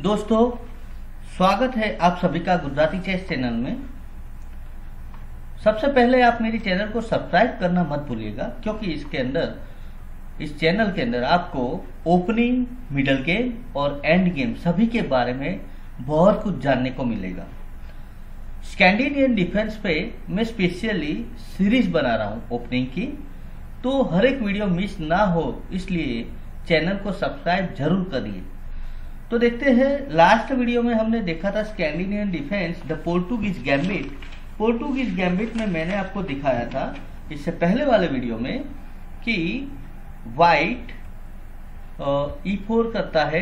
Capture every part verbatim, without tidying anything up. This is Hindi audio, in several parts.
दोस्तों, स्वागत है आप सभी का गुजराती चेस चैनल में। सबसे पहले आप मेरी चैनल को सब्सक्राइब करना मत भूलिएगा, क्योंकि इसके अंदर इस चैनल के अंदर आपको ओपनिंग, मिडल गेम और एंड गेम सभी के बारे में बहुत कुछ जानने को मिलेगा। स्कैंडिनेवियन डिफेंस पे मैं स्पेशली सीरीज बना रहा हूँ ओपनिंग की, तो हर एक वीडियो मिस ना हो इसलिए चैनल को सब्सक्राइब जरूर करिए। तो देखते हैं, लास्ट वीडियो में हमने देखा था Scandinavian defence the Portuguese gambit. Portuguese gambit में मैंने आपको दिखाया था इससे पहले वाले वीडियो में कि वाइट ई फोर करता है।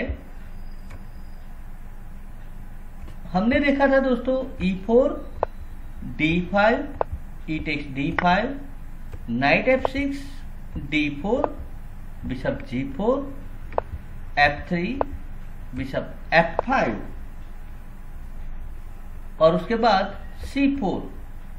हमने देखा था दोस्तों E four, D five, E takes D five, knight F six, D four, bishop G four, F three, bishop F five और उसके बाद सी फोर।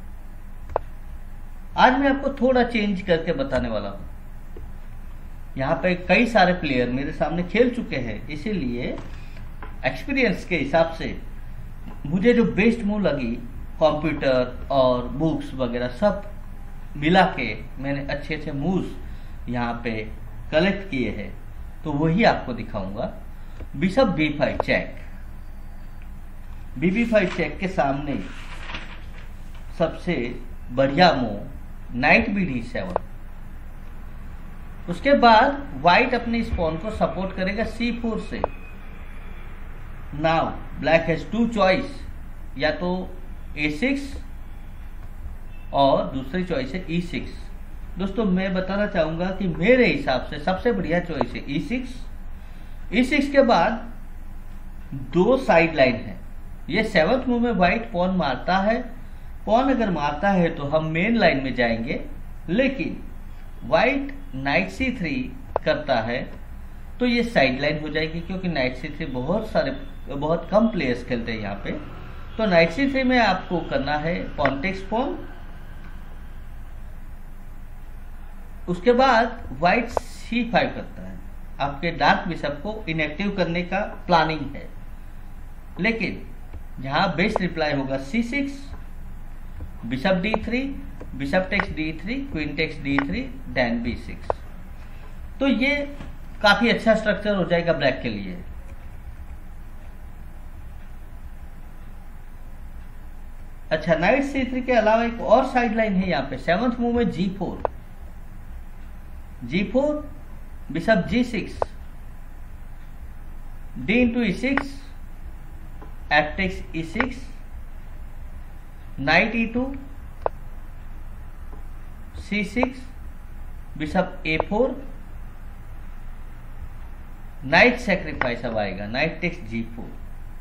आज मैं आपको थोड़ा चेंज करके बताने वाला हूं। यहां पे कई सारे प्लेयर मेरे सामने खेल चुके हैं, इसीलिए एक्सपीरियंस के हिसाब से मुझे जो बेस्ट मूव लगी, कंप्यूटर और बुक्स वगैरह सब मिला के मैंने अच्छे अच्छे मूव्स यहाँ पे कलेक्ट किए हैं, तो वही आपको दिखाऊंगा। Bishop B five check, B B five check के सामने सबसे बढ़िया move knight B D seven. उसके बाद व्हाइट अपने इस पॉन को सपोर्ट करेगा सी फोर से। Now black has two choice, या तो ए सिक्स और दूसरी चॉइस है ई सिक्स। दोस्तों, मैं बताना चाहूंगा कि मेरे हिसाब से सबसे बढ़िया चॉइस है ई सिक्स। ई सिक्स के बाद दो साइड लाइन है। ये सेवंथ मूव में व्हाइट पॉन मारता है। पॉन अगर मारता है तो हम मेन लाइन में जाएंगे, लेकिन व्हाइट नाइट सी थ्री करता है तो ये साइड लाइन हो जाएगी, क्योंकि नाइट सी थ्री बहुत सारे बहुत कम प्लेयर्स खेलते हैं यहाँ पे। तो नाइट सी थ्री में आपको करना है पॉन टेक्स पॉन। उसके बाद व्हाइट सी फाइव करता है। आपके डार्क बिशप को इनएक्टिव करने का प्लानिंग है, लेकिन यहां बेस्ट रिप्लाई होगा C six, bishop D three, bishop takes D three, queen takes D three, then B six. तो ये काफी अच्छा स्ट्रक्चर हो जाएगा ब्लैक के लिए। अच्छा, नाइट सी थ्री के अलावा एक और साइड लाइन है यहाँ पे। सेवंथ मूव में G four, G four, bishop G six, D into E six, F takes E six, knight E two, C six, bishop A four, knight sacrifice अब आएगा, knight takes G four,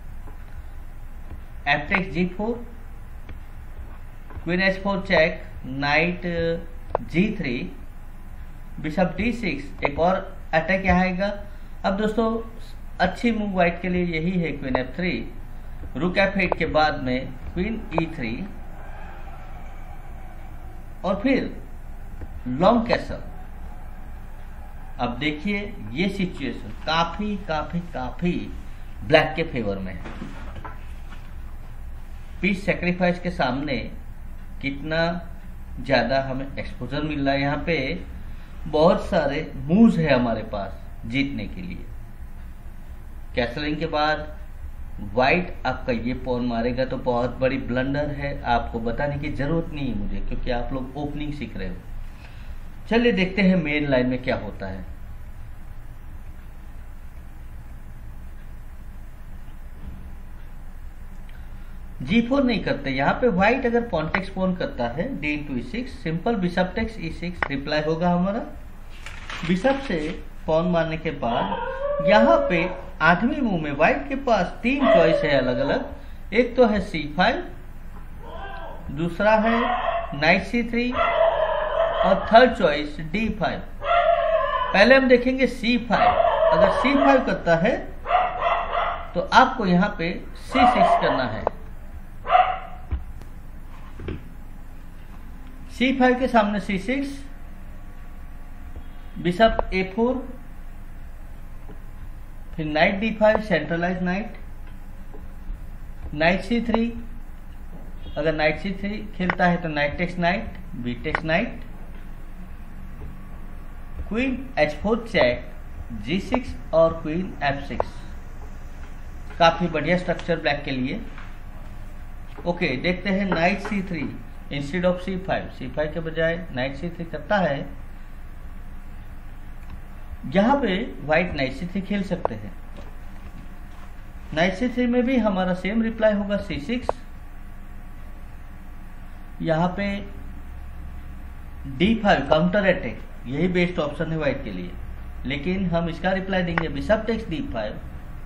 F takes G four, queen H four check, knight G three, bishop D six, एक और अटैक यहाँ आएगा। अब दोस्तों, अच्छी मूव व्हाइट के लिए यही है queen F three, rook F eight के बाद में क्वीन ई थ्री और फिर लॉन्ग कैसल। अब देखिए, ये सिचुएशन काफी काफी काफी ब्लैक के फेवर में है। पीस सेक्रीफाइस के सामने कितना ज्यादा हमें एक्सपोजर मिल रहा है। यहाँ पे बहुत सारे मूव्स है हमारे पास जीतने के लिए। कैसलिंग के बाद व्हाइट आपका ये पॉन मारेगा तो बहुत बड़ी ब्लंडर है, आपको बताने की जरूरत नहीं है मुझे, क्योंकि आप लोग ओपनिंग सीख रहे हो। चलिए देखते हैं मेन लाइन में क्या होता है। जी फोर नहीं करते यहाँ पे। व्हाइट अगर पॉन टेक्स पॉन करता है D into E six, simple bishop takes E six reply होगा हमारा। बिशप से पॉन मारने के बाद यहाँ पे आठवीं मूव में व्हाइट के पास तीन चॉइस है अलग अलग। एक तो है सी फाइव, दूसरा है नाइट सी थ्री और थर्ड चॉइस डी फाइव। पहले हम देखेंगे सी फाइव। अगर सी फाइव करता है तो आपको यहाँ पे सी सिक्स करना है। सी फाइव के सामने C six, bishop A four, फिर knight D five, centralize knight, knight C three, अगर नाइट सी थ्री खेलता है तो knight takes knight, B takes knight, queen H four check, G six और क्वीन एफ सिक्स। काफी बढ़िया स्ट्रक्चर ब्लैक के लिए। ओके, देखते हैं knight C three instead of C five, C five के बजाय नाइट सी थ्री करता है। यहां पे व्हाइट नाइट सी थ्री खेल सकते हैं। नाइट सी थ्री में भी हमारा सेम रिप्लाई होगा सी सिक्स। यहां पे डी फाइव काउंटर अटैक, यही बेस्ट ऑप्शन है व्हाइट के लिए, लेकिन हम इसका रिप्लाई देंगे bishop takes D five,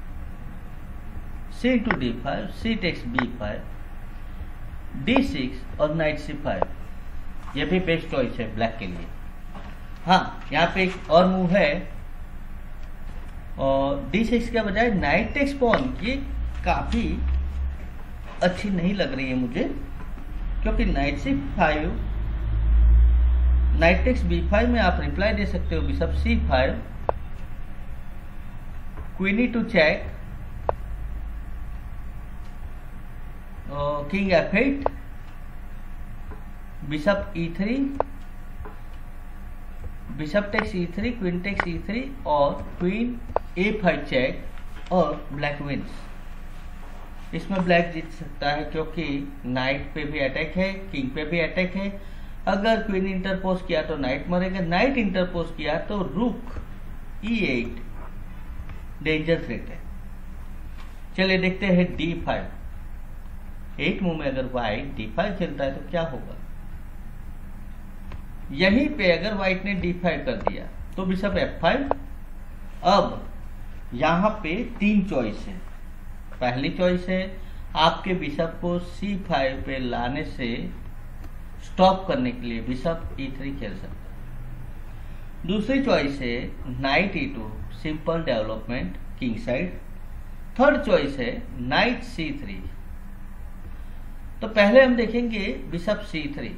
C two D five, C takes B five, D six और नाइट सी फाइव। यह भी बेस्ट चॉइस है ब्लैक के लिए। हाँ, यहाँ पे एक और मूव है, और डी सिक्स के बजाय नाइट टेक्स पॉन, ये काफी अच्छी नहीं लग रही है मुझे, क्योंकि knight C five, knight takes B five में आप रिप्लाई दे सकते हो bishop C five, queen E two check, king F eight, bishop E three, bishop takes E three, queen takes E three और क्वीन ए फाइव चेक और ब्लैक विंस। इसमें ब्लैक जीत सकता है क्योंकि नाइट पे भी अटैक है, किंग पे भी अटैक है। अगर क्वीन इंटरपोज किया तो नाइट मरेगा, नाइट इंटरपोज किया तो रुक ई एट डेंजर थ्रेट है। चलिए देखते हैं डी फाइव। एट मूव में अगर व्हाइट डी फाइव खेलता है तो क्या होगा। यहीं पे अगर व्हाइट ने डी फाइव कर दिया तो बिशप एफ फाइव। अब यहां पे तीन चॉइस है। पहली चॉइस है आपके बिशप को सी फाइव पे लाने से स्टॉप करने के लिए बिशप ई थ्री खेल सकता है। दूसरी चॉइस है knight E two, simple development king side. Third choice है नाइट सी थ्री। तो पहले हम देखेंगे बिशप सी थ्री।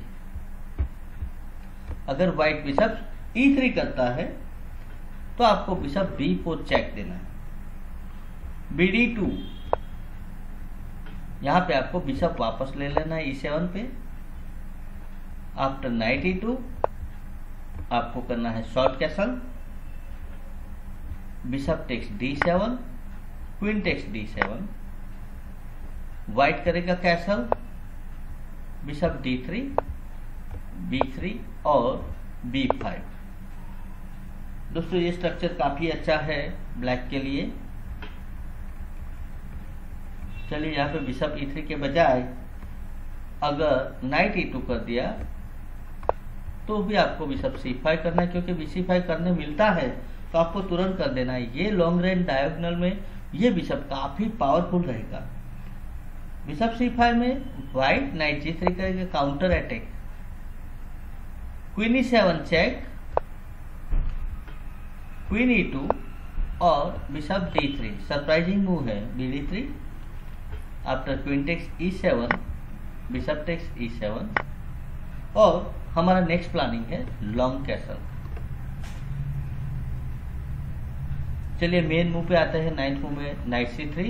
अगर व्हाइट बिशप ई थ्री करता है तो आपको बिशप बी फोर चेक देना है। बी डी टू, यहां पे आपको बिशप वापस ले लेना है ई सेवन पे। आफ्टर नाइट ई टू आपको करना है short castle, bishop takes D seven, queen takes D seven, white करेगा castle, bishop D three, B three और बी फाइव। दोस्तों ये स्ट्रक्चर काफी अच्छा है ब्लैक के लिए। चलिए यहाँ पे बिशप ई थ्री के बजाय अगर नाइट ई टू कर दिया तो भी आपको बिशप सी फाइव करना है, क्योंकि बी सी फाइव करने मिलता है तो आपको तुरंत कर देना है। ये लॉन्ग रेंज डायगोनल में ये बिशप काफी पावरफुल रहेगा। बिशप सी फाइव में व्हाइट नाइट जी थ्री करेगा counter attack, queen E seven check, queen E two और bishop D three. Surprising move है B D three. After queen takes E seven, bishop takes E seven और हमारा नेक्स्ट प्लानिंग है लॉन्ग कैसल। चलिए मेन मूव पे आते हैं। नाइन्थ मूव में knight C three.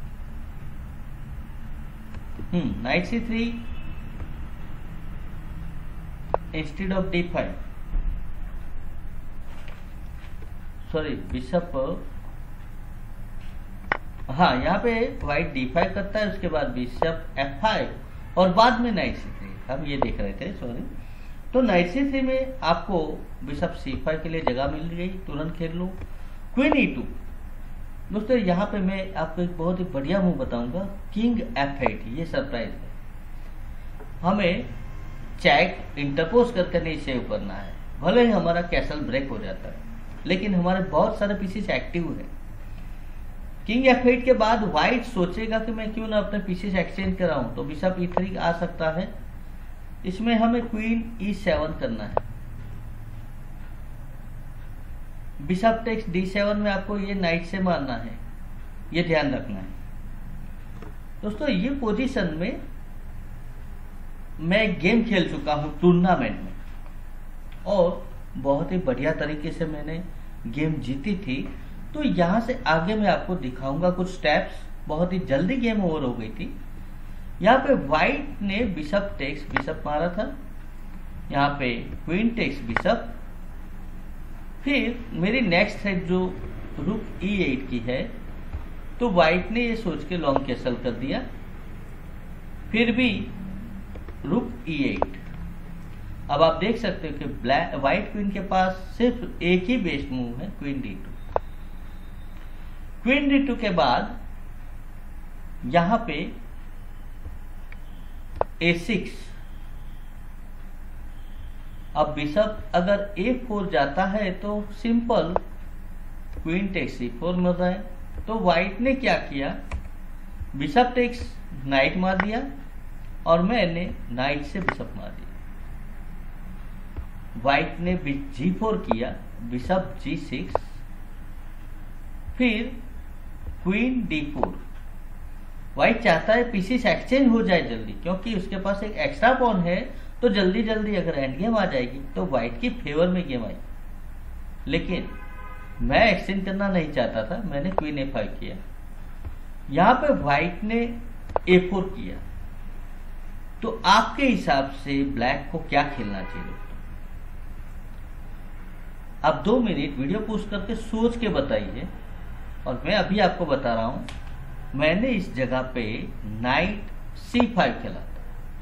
Hmm knight C three instead of D five, sorry bishop, हाँ यहाँ पे व्हाइट डी फाइव करता है, उसके बाद बिशप एफ फाइव और बाद में नाइट सी थ्री। हम ये देख रहे थे, सॉरी। तो नाइट सी थ्री में आपको बिशप सी फाइव के लिए जगह मिल गई, तुरंत खेल लो। Queen E to. दोस्तों यहाँ पे मैं आपको एक बहुत ही बढ़िया मूव बताऊंगा, किंग एफ एट। ये सरप्राइज है। हमें चेक इंटरपोज करके नहीं सेव करना है। भले ही हमारा कैसल ब्रेक हो जाता है, लेकिन हमारे बहुत सारे पीसेस एक्टिव है। किंग एफ एट के बाद व्हाइट सोचेगा कि मैं क्यों ना अपने पीसेस एक्सचेंज कराऊं, तो बिशप ई थ्री आ सकता है। इसमें हमें क्वीन ई सेवन करना है। बिशप टेक्स डी सेवन में आपको ये नाइट से मारना है, ये ध्यान रखना है। दोस्तों ये पोजीशन में मैं गेम खेल चुका हूं टूर्नामेंट में, और बहुत ही बढ़िया तरीके से मैंने गेम जीती थी। तो यहां से आगे मैं आपको दिखाऊंगा कुछ स्टेप्स। बहुत ही जल्दी गेम ओवर हो गई थी, यहाँ पे व्हाइट ने बिशप टेक्स बिशप मारा था, यहाँ पे क्वीन टेक्स बिशप। फिर मेरी नेक्स्ट थ्रेड जो रुक ई एट की है, तो व्हाइट ने ये सोच के लॉन्ग कैसल कर दिया, फिर भी रुक ई एट। अब आप देख सकते हो कि ब्लैक व्हाइट क्वीन के पास सिर्फ एक ही बेस्ट मूव है, queen D two. Queen D two के बाद यहां पे ए सिक्स। अब बिशप अगर ए फोर जाता है तो simple queen takes C four मिल रहा है। तो व्हाइट ने क्या किया, बिशप टेक्स नाइट मार दिया और मैंने नाइट से बिशप मार दिया। व्हाइट ने जी फोर किया, बिशप जी सिक्स, फिर क्वीन डी फोर। व्हाइट चाहता है पीसीस एक्सचेंज हो जाए जल्दी, क्योंकि उसके पास एक एक्स्ट्रा पॉन है, तो जल्दी जल्दी अगर एंड गेम आ जाएगी तो व्हाइट की फेवर में गेम आई। लेकिन मैं एक्सचेंज करना नहीं चाहता था, मैंने क्वीन ए फाइव किया। यहां पे व्हाइट ने ए फोर किया। तो आपके हिसाब से ब्लैक को क्या खेलना चाहिए दोस्तों? आप दो मिनट वीडियो पोस्ट करके सोच के बताइए। और मैं अभी आपको बता रहा हूं, मैंने इस जगह पे नाइट सी फाइव खेला था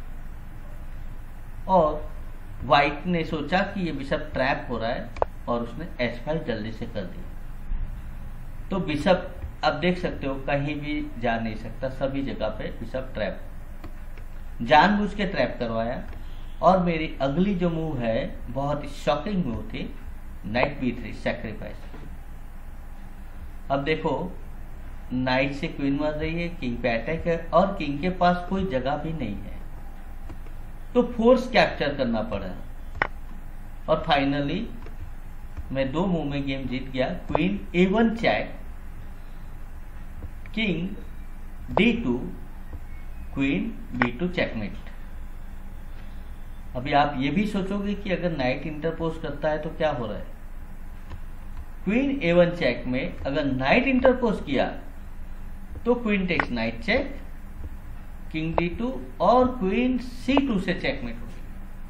और व्हाइट ने सोचा कि ये बिशप ट्रैप हो रहा है और उसने एच फाइव जल्दी से कर दिया। तो बिशप अब देख सकते हो कहीं भी जा नहीं सकता, सभी जगह पे बिशप ट्रैप, जानबूझ के ट्रैप करवाया। और मेरी अगली जो मूव है बहुत ही शॉकिंग मूव थी, नाइट बी थ्री सैक्रिफाइस। अब देखो नाइट से क्वीन मार रही है, किंग पे अटैक है और किंग के पास कोई जगह भी नहीं है, तो फोर्स कैप्चर करना पड़ा। और फाइनली मैं दो मूव में गेम जीत गया। Queen A one check, king D two, queen B two checkmate. अभी आप ये भी सोचोगे कि अगर नाइट इंटरपोज करता है तो क्या हो रहा है। क्वीन ए वन चेक में अगर नाइट इंटरपोज किया तो queen takes knight check, king D two और क्वीन सी टू से चेकमेट होगी।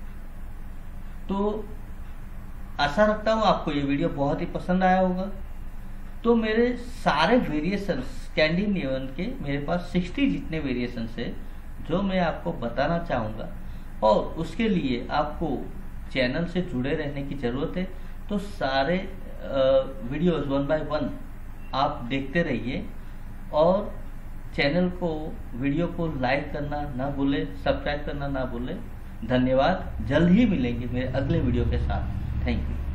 तो आशा रखता हूं आपको ये वीडियो बहुत ही पसंद आया होगा। तो मेरे सारे वेरिएशन स्कैंडिनेवियन के मेरे पास साठ जितने वेरिएशन है जो मैं आपको बताना चाहूँगा, और उसके लिए आपको चैनल से जुड़े रहने की ज़रूरत है। तो सारे वीडियोस वन बाय वन आप देखते रहिए और चैनल को वीडियो को लाइक करना ना भूले, सब्सक्राइब करना ना भूले। धन्यवाद, जल्द ही मिलेंगे मेरे अगले वीडियो के साथ। Thank you.